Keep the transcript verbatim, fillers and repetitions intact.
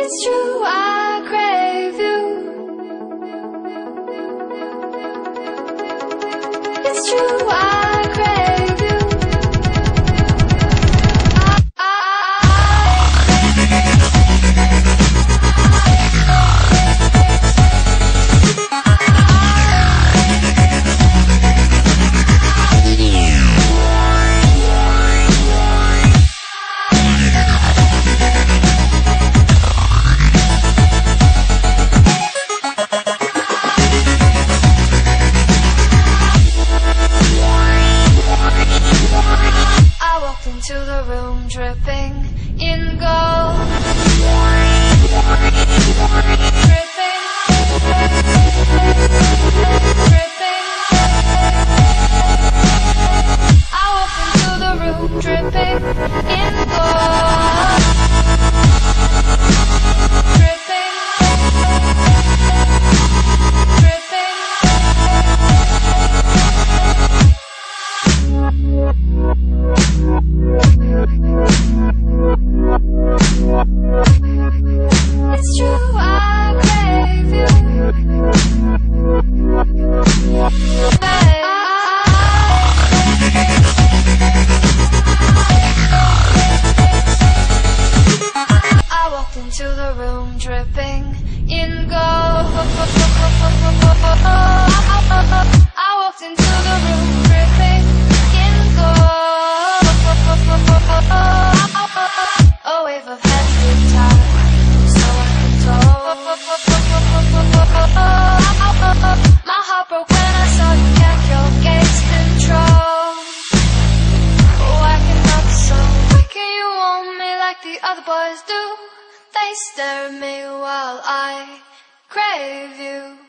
It's true, I crave you. It's true, I crave you. I, into the room dripping in gold. Dripping, dripping. I walked into the room dripping in gold. Dripping, it's true, I crave you. I walked into the room dripping in gold. I walked into the room dripping in gold. A wave of heavy tide, so I control. My heart broke when I saw you kept your gaze control. Oh, I cannot be so wicked, you want me like the other boys do. They stare at me while I crave you.